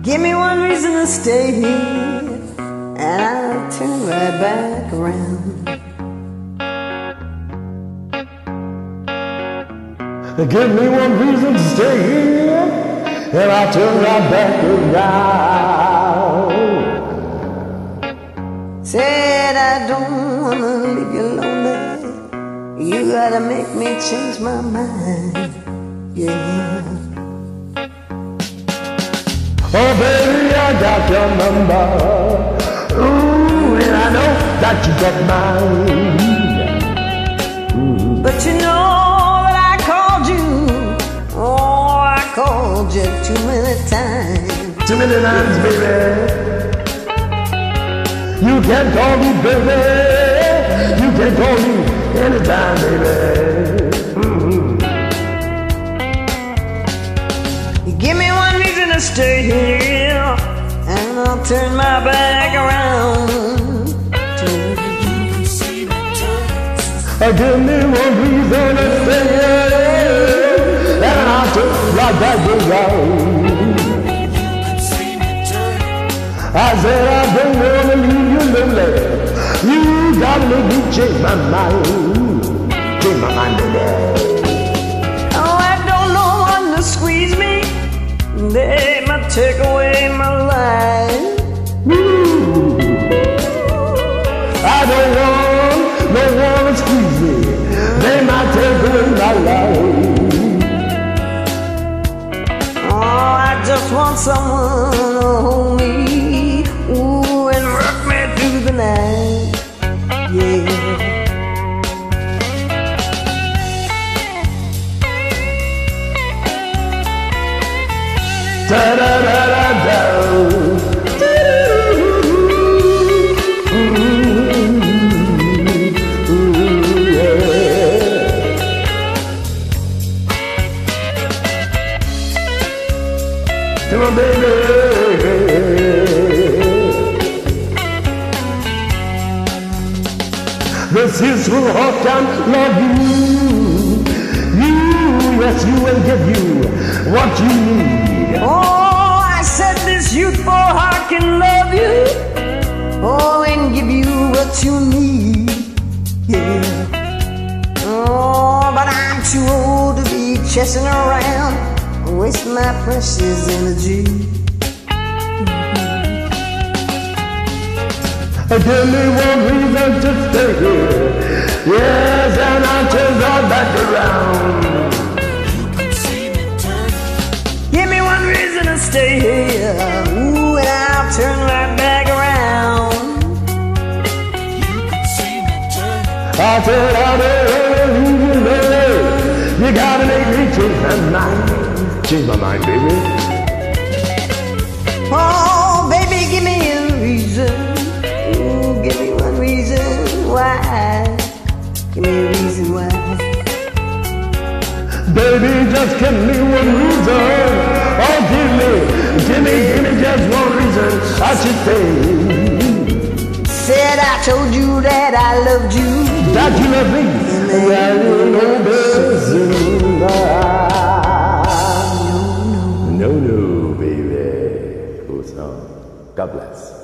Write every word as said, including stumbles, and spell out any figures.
Give me one reason to stay here, and I'll turn right back around. Give me one reason to stay here, and I'll turn right back around. Said I don't wanna leave you lonely. You gotta make me change my mind, yeah. Oh baby, I got your number. Ooh, and I know that you got mine. Mm. But you know that I called you. Oh, I called you too many times. Too many times, baby. You can call me, baby. You can call me anytime, baby. Mm-hmm. Give me one reason to stay here, and I'll turn my back around. Give me one reason to stay here, and I'll turn right back around. I said I don't wanna leave you lonely. You gotta make me change my mind. Change my mind, baby. Oh, I don't know one to squeeze me. They might take away my life. Ooh. I don't want no one to squeeze me. They might take away my life. Oh, I just want someone to hold me, ooh, and rock me through the night, yeah. Da da da da da. Come on, baby. This is for heart can love you. You, yes, you will give you what you need. Oh, I said this youthful heart can love you. Oh, and give you what you need, yeah. Oh, but I'm too old to be chasing around, waste my precious energy. Give me one reason to stay here, yes, and I'll turn right back around. Give me one reason to stay here, ooh, and I'll turn right back around. I said I'll never leave you lonely. You gotta make me change my mind. Change my mind, baby. Oh, baby, give me a reason. Ooh, give me one reason why. Give me a reason why. Baby, just give me one reason. Oh, give me, give me, give me just one reason I should stay. Said I told you that I loved you. That you love me. And I will know better. No, no, baby. Oh, so God bless.